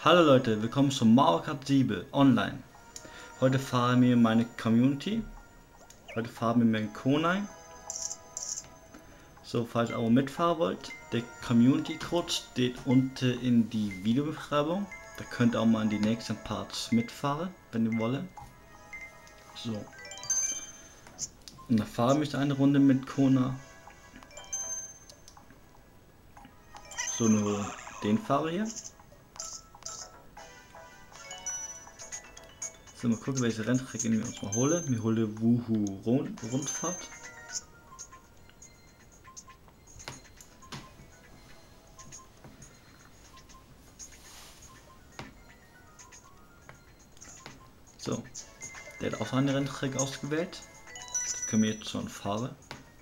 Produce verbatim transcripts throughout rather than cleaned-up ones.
Hallo Leute, willkommen zum Mario Kart sieben Online. Heute fahren wir meine Community. Heute fahren wir mit Konai. So, falls ihr auch mitfahren wollt, der Community Code steht unten in die Videobeschreibung. Da könnt ihr auch mal in die nächsten Parts mitfahren, wenn ihr wollt. So. Und dann fahren wir eine Runde mit Kona. So, nur den Fahrer hier. So, mal gucken, welche Rennstrecke wir uns mal holen. Wir holen Wuhu Rund Rundfahrt. So, der hat auch eine Rennstrecke ausgewählt. Das können wir jetzt schon fahren.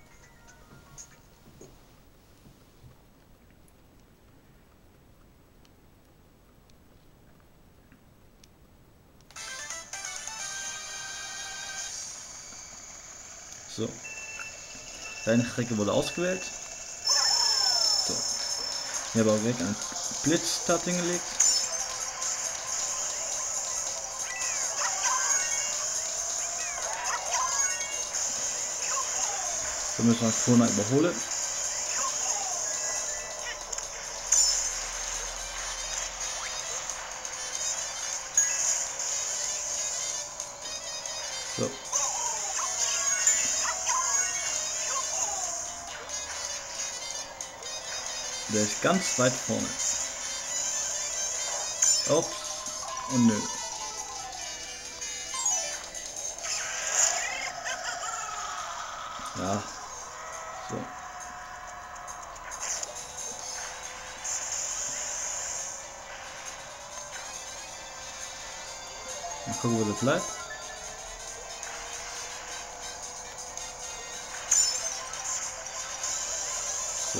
So, Rennstrecke wurde ausgewählt. So, ich habe auch direkt einen Blitzstart hingelegt. So müssen wir Kona überholen. So. Der ist ganz weit vorne. Ups. Und nö. Ja. So. Mal gucken, wo das bleibt. So.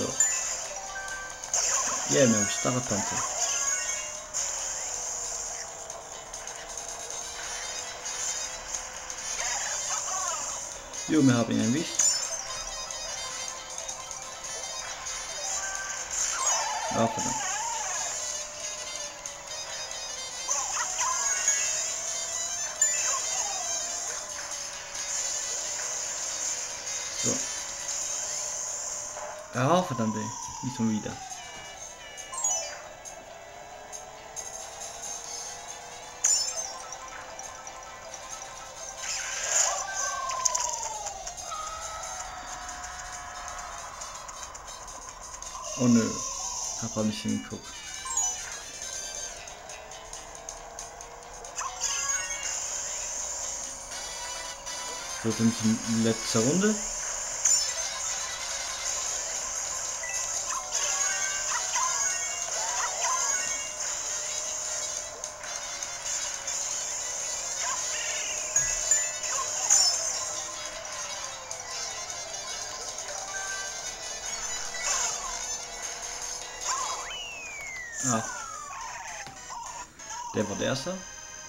Ja, yeah, wir haben starre Panzer. Jo, wir haben ihn erwischt. Ja, verdammt. So. Ja, verdammt, ey. Nicht schon wieder. Oh nö, hab auch nicht hingeguckt. So, sind die letzte Runde. Ah, der war der erste.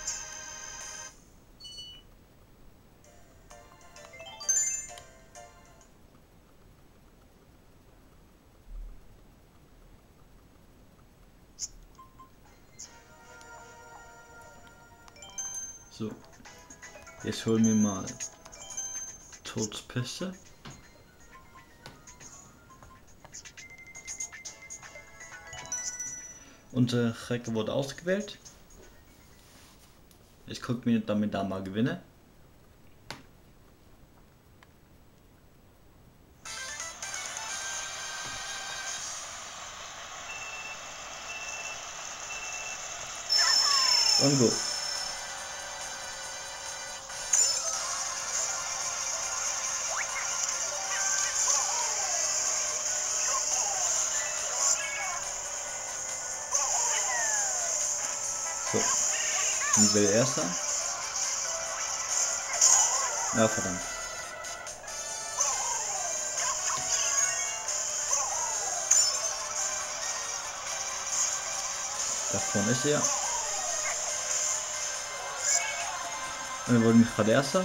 So, jetzt holen wir mal Todspiste. Unsere Strecke wurde ausgewählt. Ich gucke mir damit da mal gewinne. Und go. So, ich bin der Erste. Ja, verdammt. Da vorne ist er. Und dann wurde mich gerade Erster.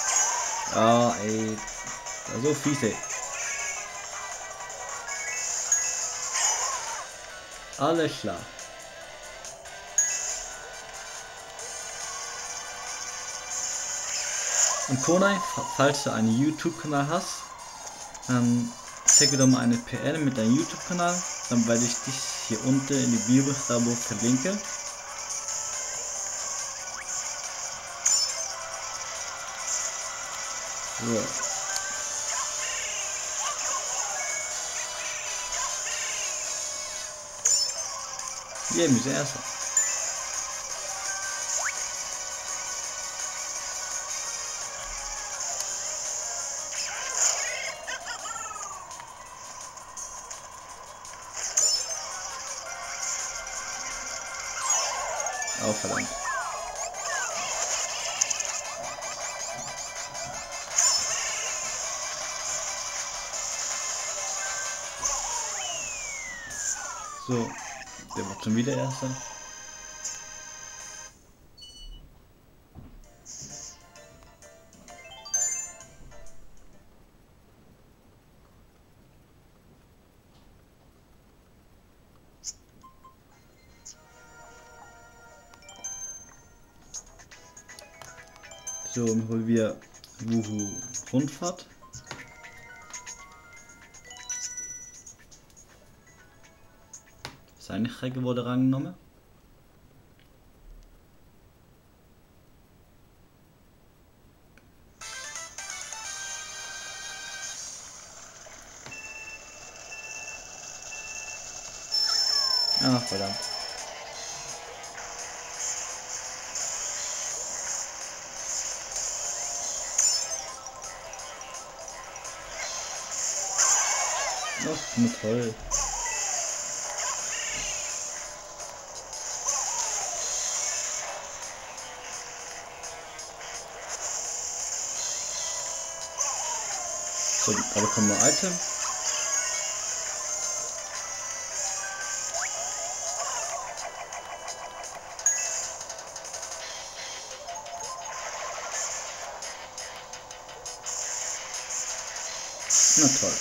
Ja, ey. Das war so fies, ey. Alles klar. Und Konai, falls du einen YouTube-Kanal hast, dann zeige doch mal eine P N mit deinem YouTube-Kanal, dann werde ich dich hier unten in die Videobeschreibung verlinken. So. Hier müssen wir erst. Oh, verdammt. So, der wird schon wieder Erster. So, dann holen wir Wuhu Rundfahrt. Seine Strecke wurde rangenommen. Ach, verdammt. Ach, nur toll. So, da bekommen wir Item. Na toll.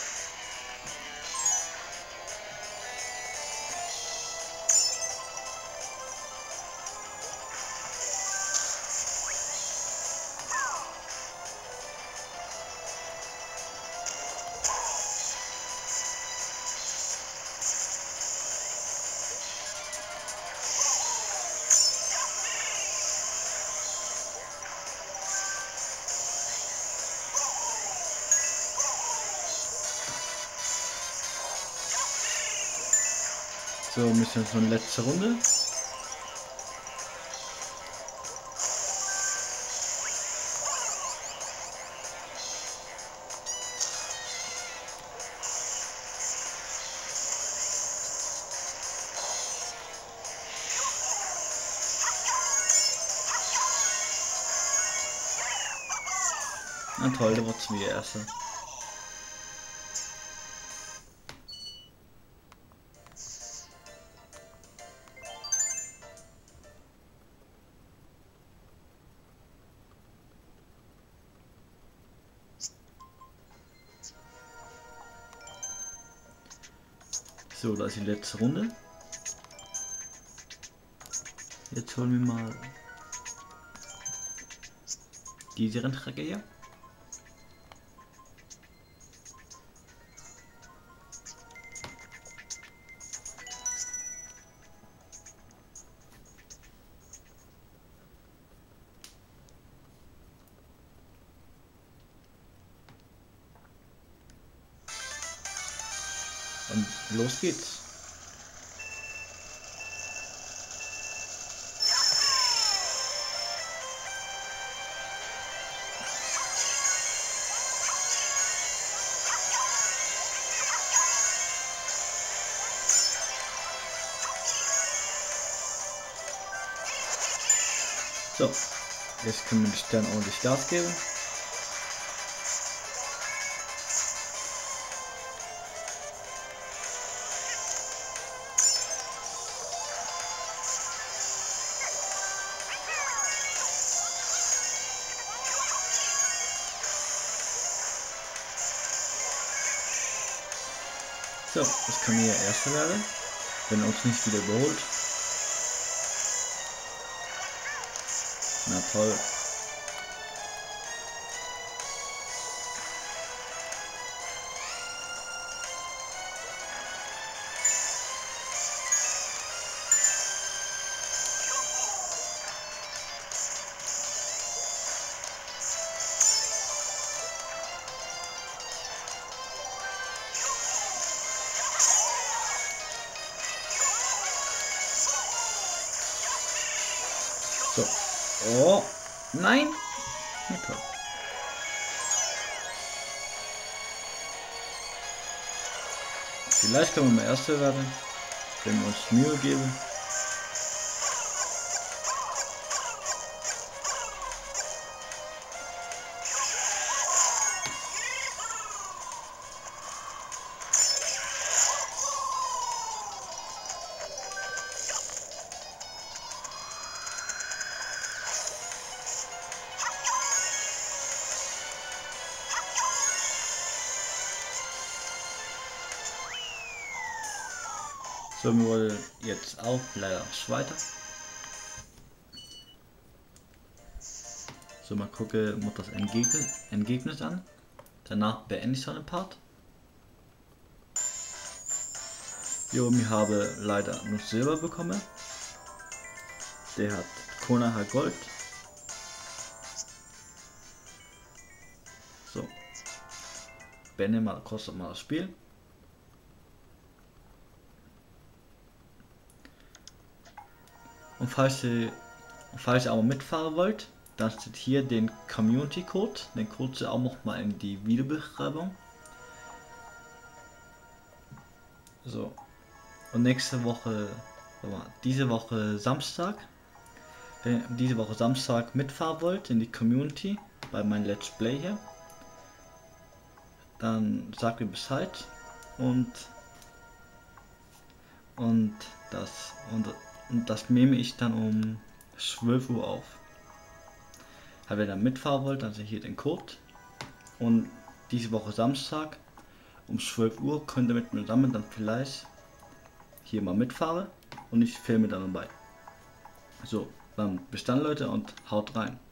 So, müssen wir so eine letzte Runde. Na toll, der wird zum Erster. So, das ist die letzte Runde. Jetzt holen wir mal diese Rennstrecke hier. Und los geht's. So, jetzt können wir den Stern ordentlich Gas geben. So, jetzt können wir hier Erster werden. wenn er uns nicht wieder überholt. Na toll. So. Oh. Nein. Ja, toll. Vielleicht können wir mal Erster werden, wenn wir uns Mühe geben. So, wir wollen jetzt auch leider Zweiter. So, mal gucken, muss das Ergebnis, Ergebnis an. Danach beende ich so einen Part. Jo, wir haben leider nur Silber bekommen. Der hat Konoha Gold. So. Beende mal, kostet mal das Spiel. Und falls ihr, falls ihr auch mitfahren wollt, dann steht hier den Community Code. Den Code ihr auch noch mal in die Videobeschreibung. So. Und nächste Woche, diese Woche Samstag, wenn ihr diese Woche Samstag mitfahren wollt in die Community bei meinem Let's Play hier, dann sagt mir Bescheid und und das und, und das nehme ich dann um zwölf Uhr auf. Wenn ihr dann mitfahren wollt, dann seht ihr hier den Code und diese Woche Samstag um zwölf Uhr könnt ihr mit mir zusammen dann vielleicht hier mal mitfahren und ich filme dann dabei. So, dann bis dann Leute und haut rein.